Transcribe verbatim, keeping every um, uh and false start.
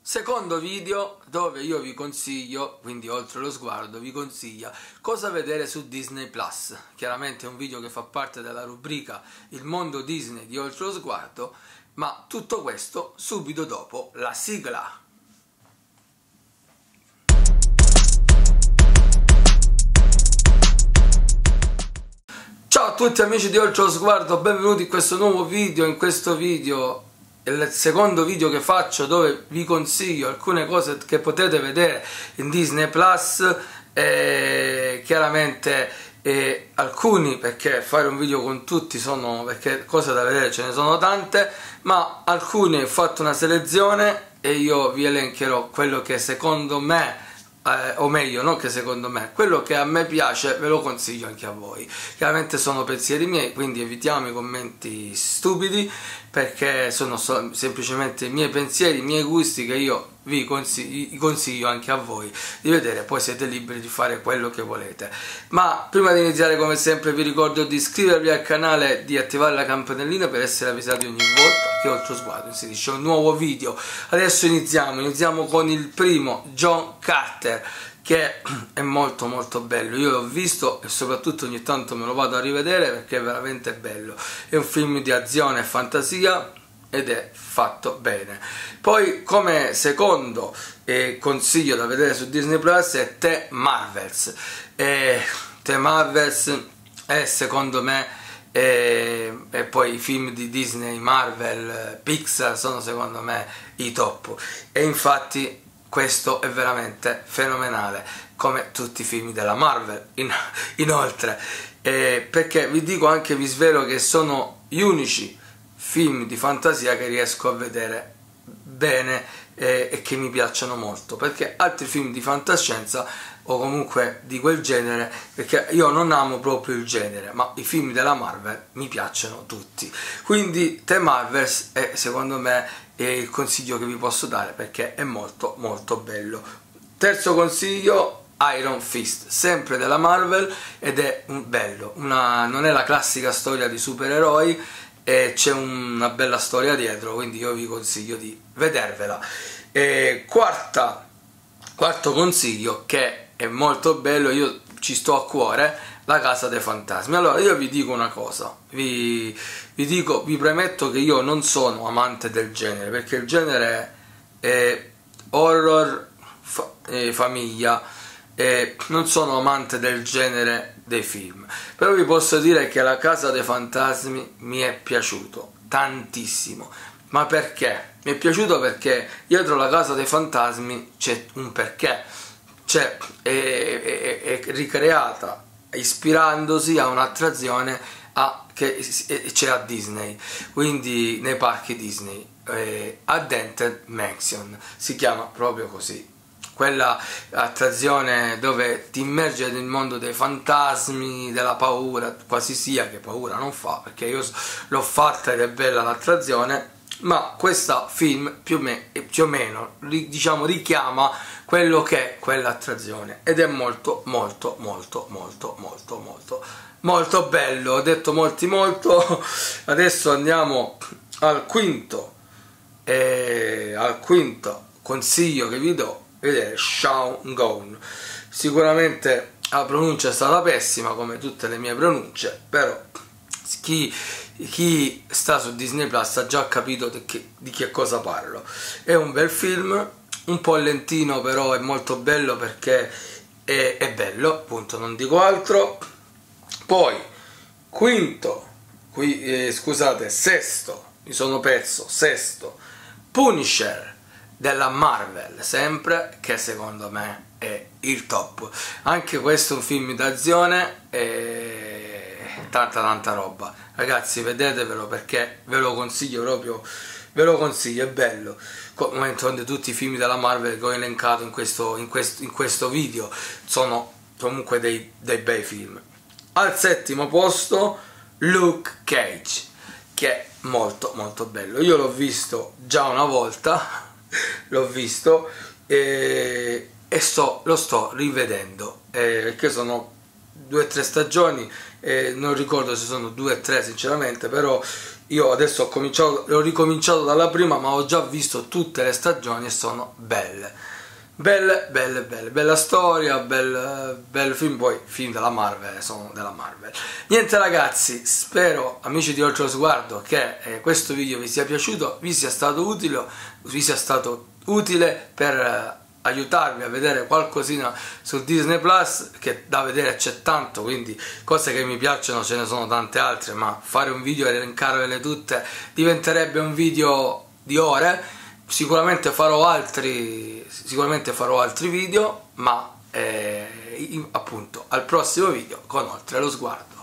Secondo video dove io vi consiglio, quindi oltre lo sguardo, vi consiglia cosa vedere su Disney Plus. Chiaramente è un video che fa parte della rubrica Il mondo Disney di Oltre lo sguardo, ma tutto questo subito dopo la sigla. Ciao a tutti amici di Oltre lo sguardo, benvenuti in questo nuovo video. In questo video è il secondo video che faccio dove vi consiglio alcune cose che potete vedere in Disney Plus, e chiaramente e alcuni, perché fare un video con tutti sono, perché cose da vedere ce ne sono tante, ma alcuni ho fatto una selezione e io vi elencherò quello che secondo me Eh, o meglio, non che secondo me, quello che a me piace ve lo consiglio anche a voi. Chiaramente sono pensieri miei, quindi evitiamo i commenti stupidi, perché sono so semplicemente i miei pensieri, i miei gusti che io vi consiglio, consiglio anche a voi di vedere. Poi siete liberi di fare quello che volete. Ma prima di iniziare, come sempre, vi ricordo di iscrivervi al canale e di attivare la campanellina per essere avvisati ogni volta che Oltre lo sguardo inserisce un nuovo video. Adesso iniziamo, iniziamo con il primo, John Carter, che è molto molto bello. Io l'ho visto e soprattutto ogni tanto me lo vado a rivedere perché è veramente bello. È un film di azione e fantasia ed è fatto bene. Poi, come secondo eh, consiglio da vedere su Disney Plus è The Marvels. eh, The Marvels è secondo me E, e poi i film di Disney, Marvel, Pixar sono secondo me i top, e infatti questo è veramente fenomenale, come tutti i film della Marvel in, inoltre, eh, perché vi dico, anche vi svelo che sono gli unici film di fantasia che riesco a vedere bene eh, e che mi piacciono molto, perché altri film di fantascienza o comunque di quel genere, perché io non amo proprio il genere, ma i film della Marvel mi piacciono tutti. Quindi The Marvels è secondo me è il consiglio che vi posso dare, perché è molto molto bello. Terzo consiglio, Iron Fist, sempre della Marvel, ed è un bello, una, non è la classica storia di supereroi, e c'è una bella storia dietro, quindi io vi consiglio di vedervela. E quarta, quarto consiglio, che è molto bello, io ci sto a cuore, La Casa dei Fantasmi. Allora, io vi dico una cosa, vi, vi dico, vi premetto che io non sono amante del genere, perché il genere è horror, fa, eh, famiglia, e non sono amante del genere dei film, però vi posso dire che La Casa dei Fantasmi mi è piaciuto tantissimo. Ma perché? Mi è piaciuto perché dietro La Casa dei Fantasmi c'è un perché, cioè è, è, è ricreata ispirandosi a un'attrazione a, che c'è a Disney, quindi nei parchi Disney, eh, Haunted Mansion si chiama proprio così, quella attrazione dove ti immerge nel mondo dei fantasmi, della paura, quasi sia che paura non fa, perché io l'ho fatta ed è bella l'attrazione, ma questo film più o, me, più o meno diciamo richiama quello che è quell'attrazione, ed è molto molto molto molto molto molto molto bello. Ho detto molti molto. Adesso andiamo al quinto e al quinto consiglio che vi do: vedere Shaun Gone. Sicuramente la pronuncia è stata pessima, come tutte le mie pronunce, però chi, chi sta su Disney Plus ha già capito di che, di che cosa parlo. È un bel film, un po' lentino, però è molto bello perché è, è bello, appunto, non dico altro. Poi quinto, qui, eh, scusate, sesto, mi sono perso, sesto, Punisher della Marvel, sempre, che secondo me è il top. Anche questo è un film d'azione e tanta tanta roba, ragazzi, vedetevelo perché ve lo consiglio proprio, ve lo consiglio, è bello, come tutti i film della Marvel che ho elencato in questo, in questo, in questo video sono comunque dei, dei bei film. Al settimo posto, Luke Cage, che è molto molto bello. Io l'ho visto già una volta, l'ho visto e, e sto, lo sto rivedendo, eh, perché sono due o tre stagioni, eh, non ricordo se sono due o tre sinceramente, però io adesso ho cominciato, ho ricominciato dalla prima, ma ho già visto tutte le stagioni e sono belle. Belle, belle, belle, bella storia, bel, bel film, poi film della Marvel, sono della Marvel. Niente ragazzi, spero, amici di Oltre lo Sguardo, che eh, questo video vi sia piaciuto, vi sia stato utile, vi sia stato utile per eh, aiutarvi a vedere qualcosina su Disney Plus, che da vedere c'è tanto, quindi cose che mi piacciono ce ne sono tante altre, ma fare un video e elencarvele tutte diventerebbe un video di ore. Sicuramente farò altri, sicuramente farò altri video, ma eh, appunto al prossimo video con Oltre lo Sguardo.